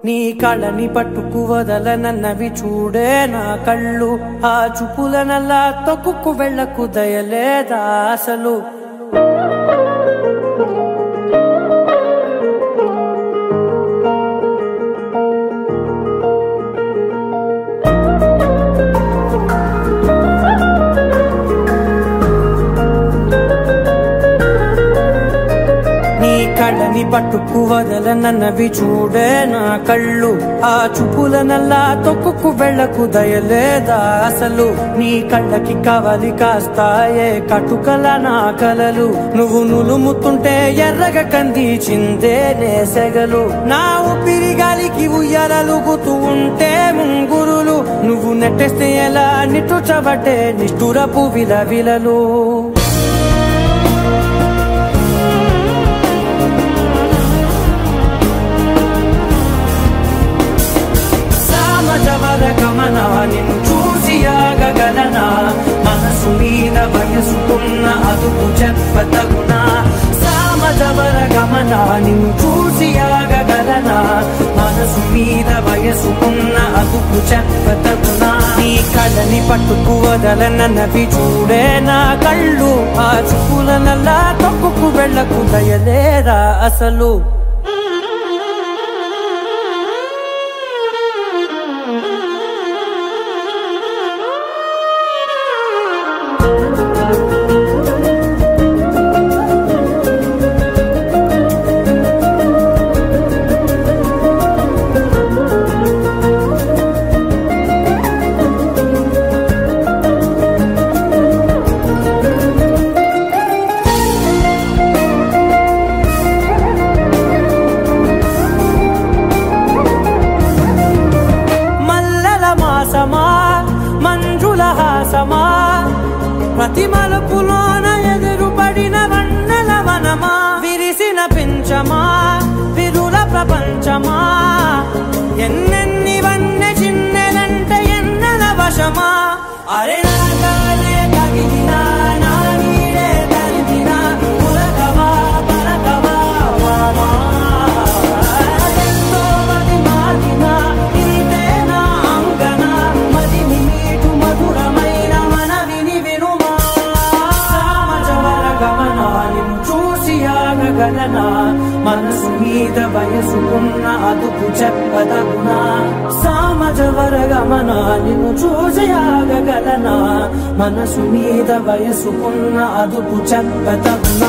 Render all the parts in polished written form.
నీ కళ్ళని పట్టుకు వదలనన్నవి చూడే నా కళ్ళు ఆ చూపులనల్లా తొక్కుకు వెళ్ళకు దయలేదా అసలు కళ్ళని పట్టుకు వదలనన్నవి చూడే నా కళ్ళు ఆ చూపులనల్లా తొక్కుకు వెళ్ళకు దయలేదా అసలు నీ కళ్ళకి కవలి కాస్తాయే కటుకల నా కలలు నువ్వు నులుముతుంటే ఎర్రగ కందిచిందే నేసెగలు నా ఊపిరి గాలికి ఉయ్యాలలుగుతూ ఉంటే ముంగురులు నువ్వు నెట్టేస్తే ఎలా నిట్టుచబట్టే నిష్ఠురపు విలవిలలు గమనా నిన్ను చూసి ఆగగలనా మనసు మీద వయసుకున్న అదుపు చెప్పతగునా సామజవర గమనా నిన్ను చూసి ఆగగలనా మనసు మీద వయసుకున్న అదుపు చెప్పతగునా నీ కళ్ళని పట్టుకు వదలనన్నవి చూడే నా కళ్ళు ఆ చూపులనల్లా తొక్కుకు వెళ్ళకు దయలేదా అసలు మంజుల హాసమా ప్రతి మలుపులోన ఎదురుపడిన వన్నెల వనమా విరిసిన పించమా విరుల ప్రపంచమా ఎన్నెన్ని వన్నె చిన్నెలంటే ఎన్నెల వశమా అరే నాగాలే తగిలినా నా నీడే తరిమినా పులకవా పలకవా వామా ఎంతో మది మాటినా ఇంతేనా అంగన మదిని మీటు మధురమైన మనవిని వినుమా సామజవర గమనా నిన్ను చూసి ఆగగలనా మనసు మీద వయసుకున్న అదుపు చెప్పదగునా సామజవర గమనా నిన్ను చూసి ఆగగలనా మనసు మీద వయసుకున్న అదుపు చెప్పదగునా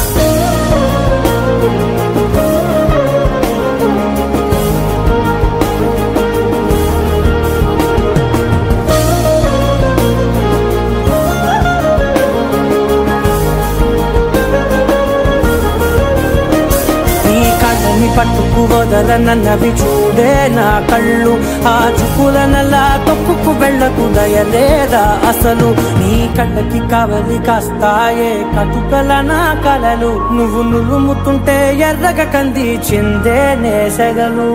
పట్టుకు వదలనన్నవి చూడే నా కళ్ళు ఆ చూపులనల్లా తొక్కుకు వెళ్ళకు దయలేదా అసలు నీ కళ్ళకి కవలి కాస్తాయే కటుకల నా కలలు నువ్వు నులుముతుంటే ఎర్రగ కందిచిందే నేసెగలు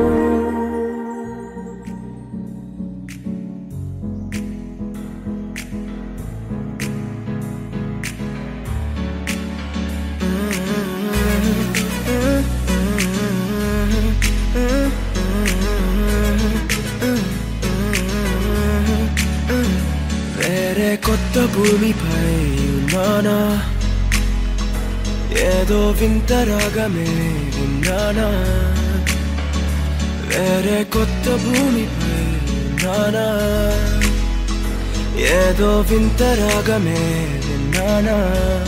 కొత్త భూమిపై ఉన్నానా ఏదో వింత రాగమే విన్నానా వేరే కొత్త భూమిపై ఉన్నానా ఏదో వింత రాగమే విన్నానా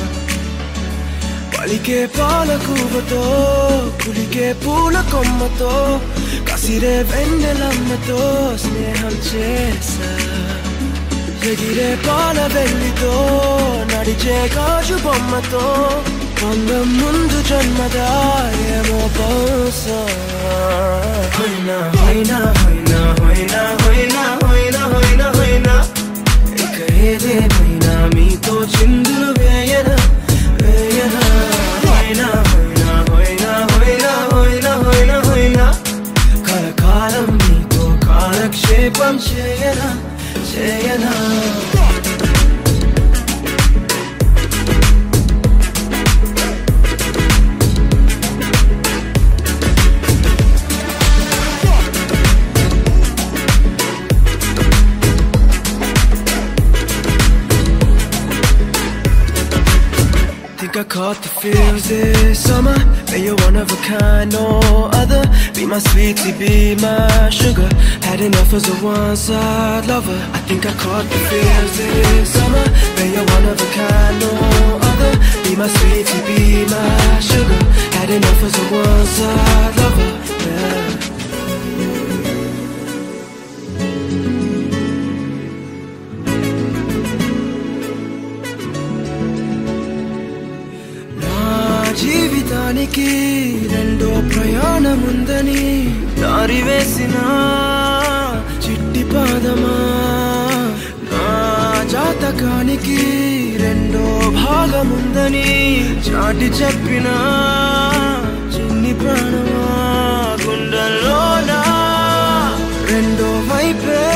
పలికే పాలకూవతో కులికే పూల కొమ్మతో కసిరే వెన్నెలమ్మతో స్నేహం చేసా ఎగిరే పాల వెల్లితో నడిచే గాజు బొమ్మతో అందం ముందు జన్మదా ఏమో బహుశా హోయినా హోయినా హోయినా హోయినా హోయినా హోయినా హోయినా హోయినా ఇక ఏదేమైనా మీతో చిందులు వేయనా వేయనా హోయినా హోయినా హోయినా హోయినా హోయినా హోయినా హోయినా కలకాలం మీతో కాలక్షేపం చేయనా చేయనా I caught the feels this summer. Man, you're one of a kind, no other. Be my sweetie, be my sugar. Had enough as a one-side lover. I think I caught the feels this summer. Man, you're one of a kind, no other. Be my sweetie, be my sugar. Had enough as a one-side lover. Yeah. జీవితానికి రెండో ప్రయాణముందని దారి వేసిన చిట్టి పాదమా నా జాతకానికి రెండో భాగముందని చాటి చెప్పిన చిన్ని ప్రాణమా గుండెల్లోనా రెండో వైపే